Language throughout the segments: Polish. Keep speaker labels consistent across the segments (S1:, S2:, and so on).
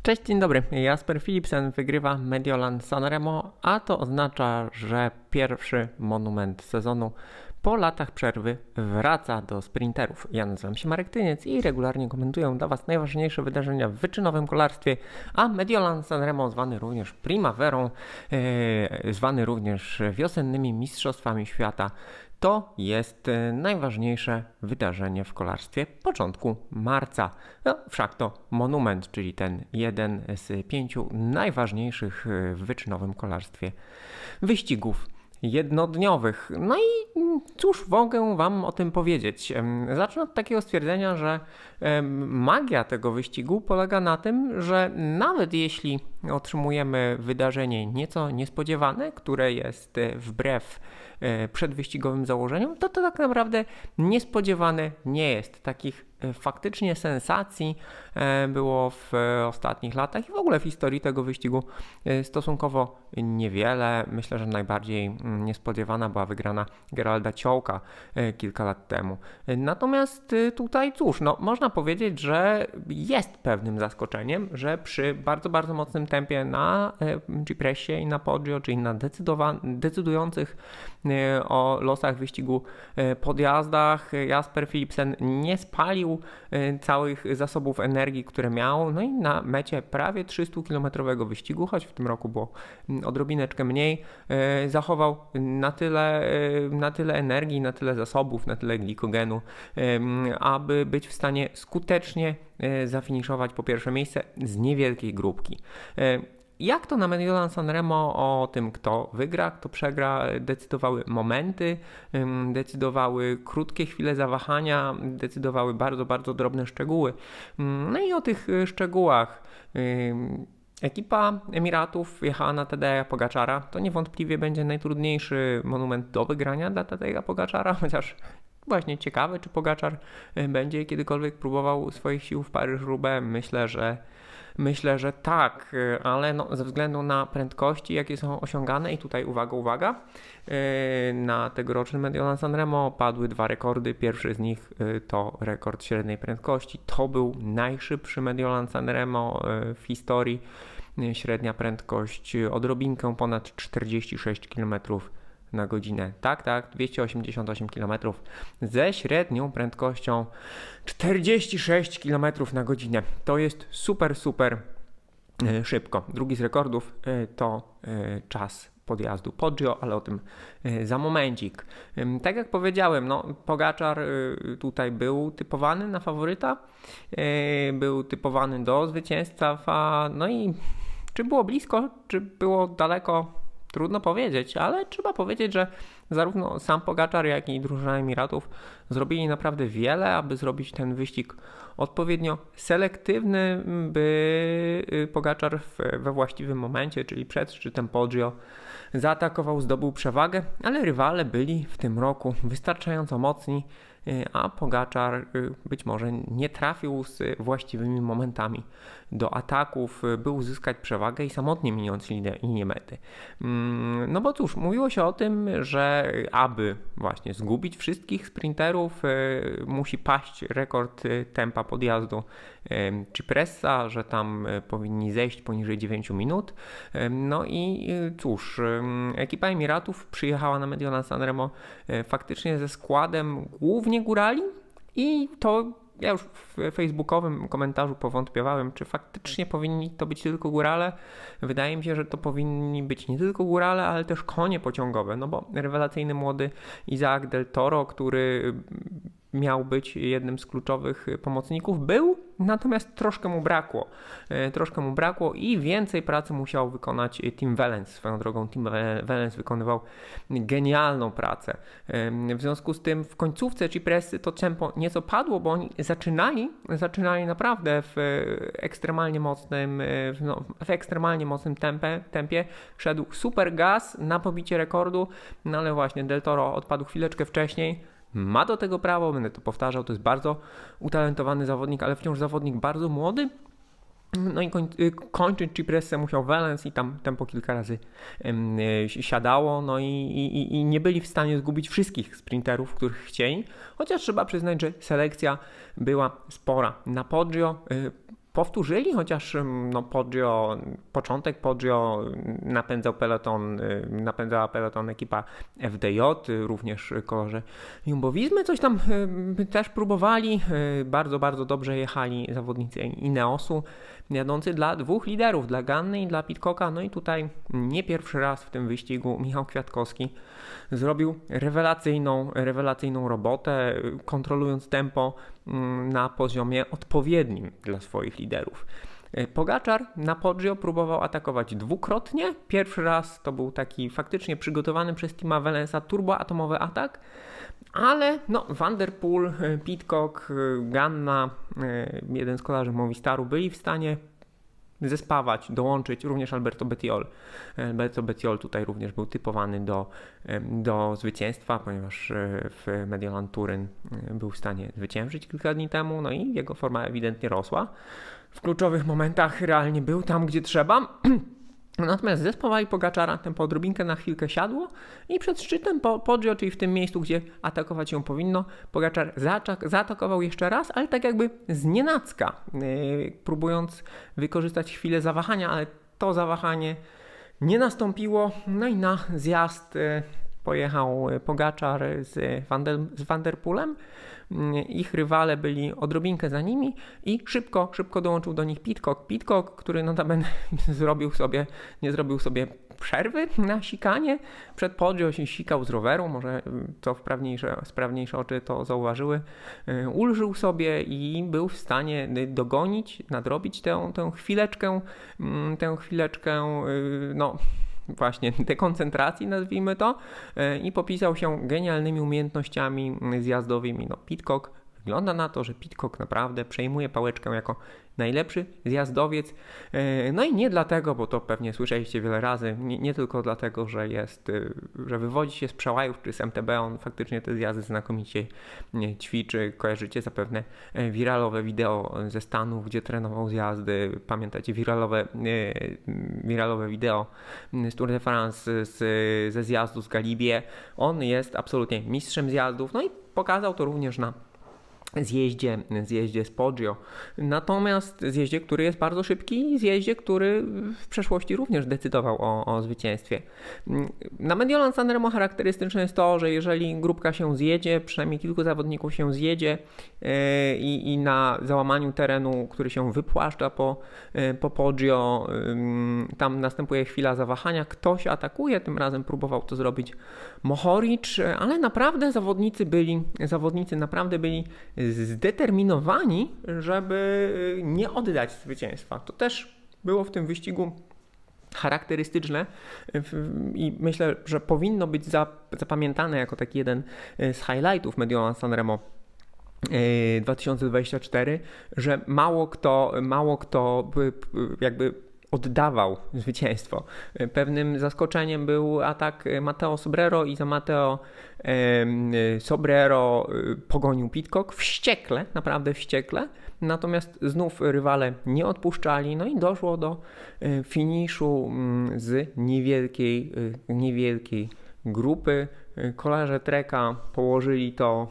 S1: Cześć, dzień dobry. Jasper Philipsen wygrywa Mediolan Sanremo, a to oznacza, że pierwszy monument sezonu po latach przerwy wraca do sprinterów. Ja nazywam się Marek Tyniec i regularnie komentuję dla Was najważniejsze wydarzenia w wyczynowym kolarstwie, a Mediolan Sanremo, zwany również Primaverą, zwany również wiosennymi mistrzostwami świata, to jest najważniejsze wydarzenie w kolarstwie początku marca. No, wszak to monument, czyli ten jeden z 5 najważniejszych w wyczynowym kolarstwie wyścigów jednodniowych. No i cóż mogę Wam o tym powiedzieć? Zacznę od takiego stwierdzenia, że magia tego wyścigu polega na tym, że nawet jeśli otrzymujemy wydarzenie nieco niespodziewane, które jest wbrew przedwyścigowym założeniom, to tak naprawdę niespodziewane nie jest. Takich faktycznie sensacji było w ostatnich latach i w ogóle w historii tego wyścigu stosunkowo niewiele. Myślę, że najbardziej niespodziewana była wygrana Geralda Ciołka kilka lat temu. Natomiast tutaj cóż, no można powiedzieć, że jest pewnym zaskoczeniem, że przy bardzo, bardzo mocnym tempie na Cipressie i na Poggio, czyli na decydujących o losach wyścigu podjazdach, Jasper Philipsen nie spalił całych zasobów energii, które miał, no i na mecie prawie 300-kilometrowego wyścigu, choć w tym roku było odrobineczkę mniej, zachował na tyle energii, na tyle zasobów, na tyle glikogenu, aby być w stanie skutecznie zafiniszować po pierwsze miejsce z niewielkiej grupki. Jak to na Mediolan Sanremo o tym, kto wygra, kto przegra, decydowały momenty, decydowały krótkie chwile zawahania, decydowały bardzo, bardzo drobne szczegóły. No i o tych szczegółach. Ekipa Emiratów jechała na Tadeja Pogaczara. To niewątpliwie będzie najtrudniejszy monument do wygrania dla Tadeja Pogaczara, chociaż właśnie ciekawe, czy Pogaczar będzie kiedykolwiek próbował swoich sił w Paryż-Roubaix. Myślę, że tak, ale no, ze względu na prędkości, jakie są osiągane i tutaj uwaga, na tegorocznym Mediolan Sanremo padły 2 rekordy. Pierwszy z nich to rekord średniej prędkości. To był najszybszy Mediolan Sanremo w historii. Średnia prędkość odrobinkę ponad 46 km na godzinę. Tak, 288 km ze średnią prędkością 46 km na godzinę. To jest super szybko. Drugi z rekordów to czas podjazdu Poggio, ale o tym za momencik. Tak jak powiedziałem, no, Pogaczar tutaj był typowany na faworyta, był typowany do zwycięstwa, no i czy było blisko, czy było daleko, trudno powiedzieć, ale trzeba powiedzieć, że zarówno sam Pogaczar, jak i drużyna Emiratów zrobili naprawdę wiele, aby zrobić ten wyścig odpowiednio selektywny, by Pogaczar we właściwym momencie, czyli przed szczytem Poggio, zaatakował, zdobył przewagę, ale rywale byli w tym roku wystarczająco mocni, a Pogaczar być może nie trafił z właściwymi momentami do ataków, by uzyskać przewagę i samotnie minąć linię mety. No bo cóż, mówiło się o tym, że aby właśnie zgubić wszystkich sprinterów, musi paść rekord tempa podjazdu Cipressa, że tam powinni zejść poniżej 9 minut. No i cóż, ekipa Emiratów przyjechała na Mediolan Sanremo faktycznie ze składem głównie górali i to ja już w facebookowym komentarzu powątpiewałem, czy faktycznie powinni to być tylko górale. Wydaje mi się, że to powinni być nie tylko górale, ale też konie pociągowe, no bo rewelacyjny młody Isaac Del Toro, który miał być jednym z kluczowych pomocników, był, natomiast troszkę mu brakło i więcej pracy musiał wykonać Tim Wellens. Swoją drogą Tim Wellens wykonywał genialną pracę. W związku z tym w końcówce Cipressy to tempo nieco padło, bo oni zaczynali naprawdę w ekstremalnie mocnym tempie. Szedł super gaz na pobicie rekordu, no ale właśnie Del Toro odpadł chwileczkę wcześniej. Ma do tego prawo, będę to powtarzał, to jest bardzo utalentowany zawodnik, ale wciąż zawodnik bardzo młody. No i kończyć Cipressę musiał Wellens i tam tempo kilka razy siadało, no i nie byli w stanie zgubić wszystkich sprinterów, których chcieli, chociaż trzeba przyznać, że selekcja była spora. Na Poggio powtórzyli, chociaż początek Poggio napędzała peloton ekipa FDJ, również kolorze Jumbo-Vismy, coś tam też próbowali, bardzo, bardzo dobrze jechali zawodnicy Ineosu, jadący dla dwóch liderów, dla Ganny i dla Pidcocka. No i tutaj nie pierwszy raz w tym wyścigu Michał Kwiatkowski zrobił rewelacyjną robotę, kontrolując tempo na poziomie odpowiednim dla swoich liderów. Pogaczar na Poggio próbował atakować dwukrotnie. Pierwszy raz to był taki faktycznie przygotowany przez Tima Wallensa turboatomowy atak, ale Van der Poel, Pidcock, Ganna, jeden z kolarzy Movistaru byli w stanie zespawać, dołączyć również Alberto Bettiol. Alberto Bettiol tutaj również był typowany do zwycięstwa, ponieważ w Mediolan Turyn był w stanie zwyciężyć kilka dni temu, no i jego forma ewidentnie rosła. W kluczowych momentach realnie był tam, gdzie trzeba. Natomiast zespawali Pogaczara, tempo odrobinkę na chwilkę siadło i przed szczytem Poggio, czyli w tym miejscu, gdzie atakować ją powinno, Pogaczar zaatakował jeszcze raz, ale tak jakby znienacka, próbując wykorzystać chwilę zawahania, ale to zawahanie nie nastąpiło. No i na zjazd pojechał Pogaczar z Van der Poelem. Ich rywale byli odrobinkę za nimi i szybko dołączył do nich Pidcock, który notabene nie zrobił sobie przerwy na sikanie. Przed Poggio się sikał z roweru, może to sprawniejsze oczy to zauważyły. Ulżył sobie i był w stanie dogonić, nadrobić tę chwileczkę, właśnie dekoncentracji, nazwijmy to, i popisał się genialnymi umiejętnościami zjazdowymi. Pidcock, wygląda na to, że Pidcock naprawdę przejmuje pałeczkę jako najlepszy zjazdowiec. No i nie dlatego, bo to pewnie słyszeliście wiele razy, nie tylko dlatego, że wywodzi się z przełajów czy z MTB, on faktycznie te zjazdy znakomicie ćwiczy. Kojarzycie zapewne wiralowe wideo ze Stanów, gdzie trenował zjazdy. Pamiętacie wiralowe wideo z Tour de France ze zjazdu z Galibier. On jest absolutnie mistrzem zjazdów, no i pokazał to również na zjeździe z Poggio. Natomiast zjeździe, który jest bardzo szybki i zjeździe, który w przeszłości również decydował o zwycięstwie. Na Mediolan Sanremo charakterystyczne jest to, że jeżeli grupka się zjedzie, przynajmniej kilku zawodników się zjedzie i na załamaniu terenu, który się wypłaszcza po Poggio, tam następuje chwila zawahania, ktoś atakuje, tym razem próbował to zrobić Mohoric, ale naprawdę zawodnicy naprawdę byli zdeterminowani, żeby nie oddać zwycięstwa. To też było w tym wyścigu charakterystyczne i myślę, że powinno być zapamiętane jako taki jeden z highlightów Mediolan Sanremo 2024, że mało kto jakby oddawał zwycięstwo. Pewnym zaskoczeniem był atak Matteo Sobrero i za Matteo Sobrero pogonił Pidcock naprawdę wściekle, natomiast znów rywale nie odpuszczali, no i doszło do finiszu z niewielkiej grupy. Kolarze Treka położyli to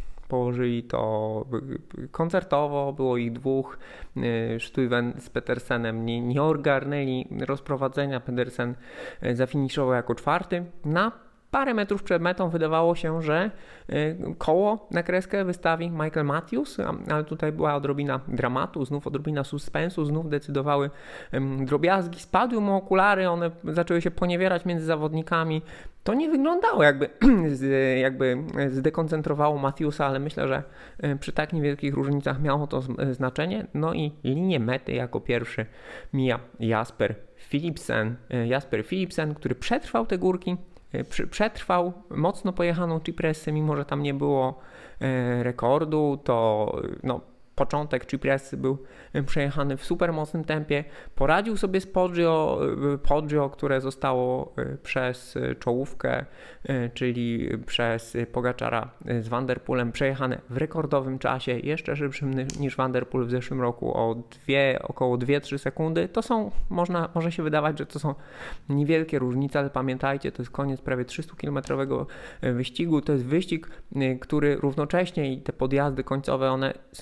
S1: koncertowo, było ich dwóch. Stuyven z Pedersenem nie ogarnęli rozprowadzenia. Pedersen zafiniszował jako czwarty. Na parę metrów przed metą wydawało się, że koło na kreskę wystawi Michael Matthews, ale tutaj była odrobina dramatu, znów odrobina suspensu, znów decydowały drobiazgi. Spadły mu okulary, one zaczęły się poniewierać między zawodnikami. To nie wyglądało jakby zdekoncentrowało Matthewsa, ale myślę, że przy tak niewielkich różnicach miało to znaczenie. No i linię mety jako pierwszy mija Jasper Philipsen, który przetrwał te górki. Przetrwał mocno pojechaną Cipressę, mimo że tam nie było rekordu, to początek Cipressy był przejechany w super mocnym tempie. Poradził sobie z Poggio, które zostało przez czołówkę, czyli przez Pogaczara z Van der Poelem przejechane w rekordowym czasie, jeszcze szybszym niż Van der Poel w zeszłym roku o około 2-3 sekundy. To są, może się wydawać, że to są niewielkie różnice, ale pamiętajcie, to jest koniec prawie 300-kilometrowego wyścigu. To jest wyścig, który równocześnie i te podjazdy końcowe, one są pokonywane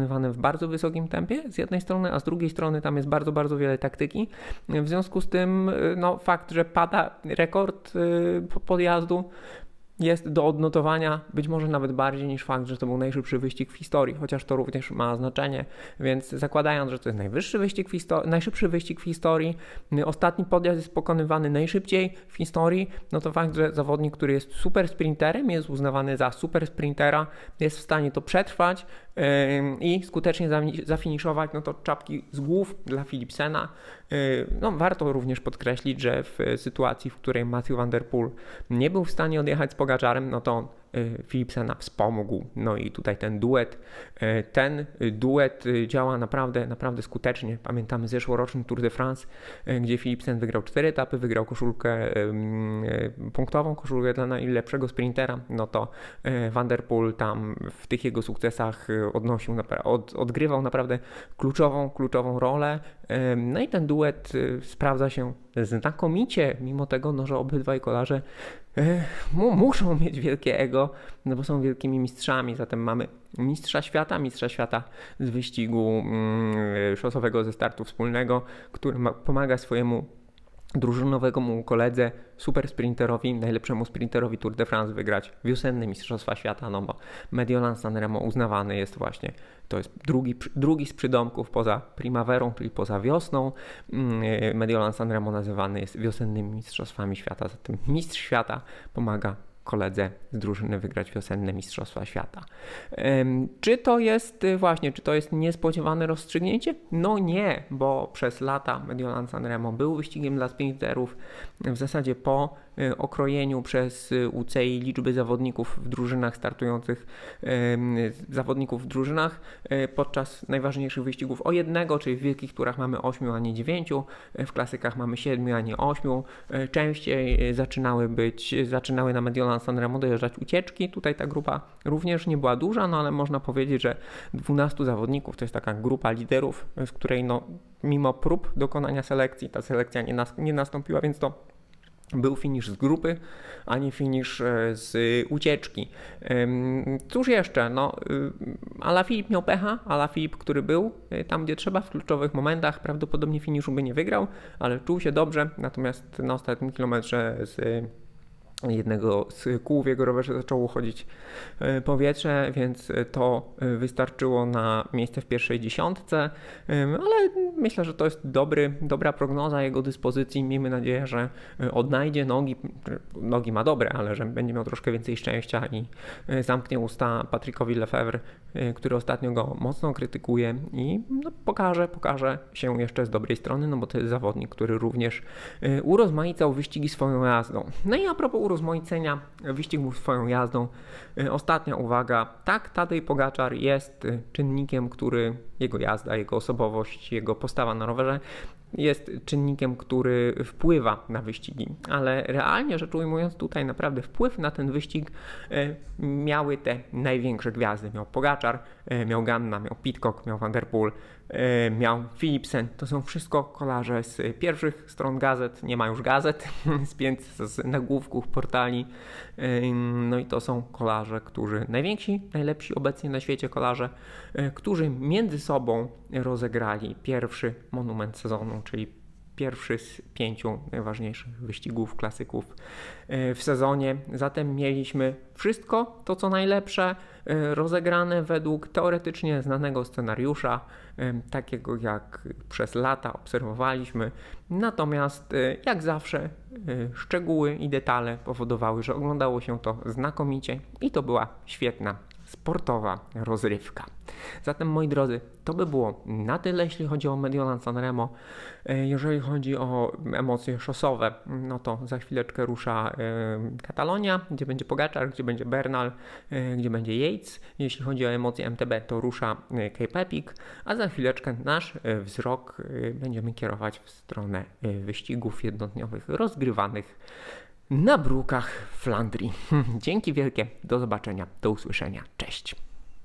S1: wykonywane w bardzo wysokim tempie z jednej strony, a z drugiej strony tam jest bardzo, bardzo wiele taktyki. W związku z tym no, fakt, że pada rekord podjazdu jest do odnotowania, być może nawet bardziej niż fakt, że to był najszybszy wyścig w historii, chociaż to również ma znaczenie, więc zakładając, że to jest najszybszy wyścig w historii, ostatni podjazd jest pokonywany najszybciej w historii, no to fakt, że zawodnik, który jest super sprinterem, jest uznawany za super sprintera, jest w stanie to przetrwać i skutecznie zafiniszować, no to czapki z głów dla Philipsena. No, warto również podkreślić, że w sytuacji, w której Mathieu van der Poel nie był w stanie odjechać z Pogačarem, no to on Philipsena wspomógł. No i tutaj ten duet działa naprawdę, naprawdę skutecznie. Pamiętamy zeszłoroczny Tour de France, gdzie Philipsen wygrał 4 etapy, wygrał punktową koszulkę dla najlepszego sprintera. No to Van der Poel tam w tych jego sukcesach odgrywał naprawdę kluczową rolę. No i ten duet sprawdza się znakomicie, mimo tego, no, że obydwaj kolarze muszą mieć wielkie ego, no bo są wielkimi mistrzami. Zatem mamy mistrza świata z wyścigu szosowego ze startu wspólnego, który pomaga swojemu drużynowemu koledze, super sprinterowi, najlepszemu sprinterowi Tour de France wygrać wiosenne Mistrzostwa Świata, no bo Mediolan-San Remo uznawany jest właśnie, to jest drugi z przydomków poza Primaverą, czyli poza wiosną. Mediolan-San Remo nazywany jest wiosennymi Mistrzostwami Świata, zatem mistrz świata pomaga koledze z drużyny wygrać wiosenne Mistrzostwa Świata. Czy to jest niespodziewane rozstrzygnięcie? No nie, bo przez lata Mediolan-San Remo był wyścigiem dla sprinterów. W zasadzie po okrojeniu przez UCI liczby zawodników w drużynach podczas najważniejszych wyścigów o jednego, czyli w wielkich turach mamy 8, a nie 9, w klasykach mamy 7, a nie 8. Częściej zaczynały na Mediolan-San Remo dojeżdżać ucieczki. Tutaj ta grupa również nie była duża, no ale można powiedzieć, że 12 zawodników to jest taka grupa liderów, z której no, mimo prób dokonania selekcji, ta selekcja nie nastąpiła, więc to był finisz z grupy, a nie finisz z ucieczki. Cóż jeszcze? No, Alaphilippe miał pecha. Alaphilippe, który był tam, gdzie trzeba w kluczowych momentach, prawdopodobnie finiszu by nie wygrał, ale czuł się dobrze, natomiast na ostatnim kilometrze z jednego z kół w jego rowerze zaczęło uchodzić powietrze, więc to wystarczyło na miejsce w pierwszej dziesiątce, ale myślę, że to jest dobra prognoza jego dyspozycji. Miejmy nadzieję, że odnajdzie nogi ma dobre, ale że będzie miał troszkę więcej szczęścia i zamknie usta Patrickowi Lefevre, który ostatnio go mocno krytykuje i no, pokaże się jeszcze z dobrej strony, no bo to jest zawodnik, który również urozmaicał wyścigi swoją jazdą. No i a propos urozmaicenia wyścigów swoją jazdą, ostatnia uwaga. Tak, Tadej Pogačar jest czynnikiem, który jego jazda, jego osobowość, jego postawa na rowerze jest czynnikiem, który wpływa na wyścigi, ale realnie rzecz ujmując tutaj naprawdę wpływ na ten wyścig miały te największe gwiazdy. Miał Pogačar, miał Ganna, miał Pidcock, miał Van der Poel, miał Philipsen. To są wszystko kolarze z pierwszych stron gazet, nie ma już gazet, z nagłówków portali. No i to są kolarze, najwięksi, najlepsi obecnie na świecie kolarze, którzy między sobą rozegrali pierwszy monument sezonu, czyli pierwszy z 5 najważniejszych wyścigów, klasyków w sezonie. Zatem mieliśmy wszystko to, co najlepsze, rozegrane według teoretycznie znanego scenariusza, takiego jak przez lata obserwowaliśmy. Natomiast jak zawsze szczegóły i detale powodowały, że oglądało się to znakomicie i to była świetna sportowa rozrywka. Zatem moi drodzy, to by było na tyle, jeśli chodzi o Mediolan-San Remo. Jeżeli chodzi o emocje szosowe, no to za chwileczkę rusza Katalonia, gdzie będzie Pogačar, gdzie będzie Bernal, gdzie będzie Yates. Jeśli chodzi o emocje MTB, to rusza Cape Epic, a za chwileczkę nasz wzrok będziemy kierować w stronę wyścigów jednodniowych rozgrywanych na brukach Flandrii. Dzięki wielkie, do zobaczenia, do usłyszenia, cześć.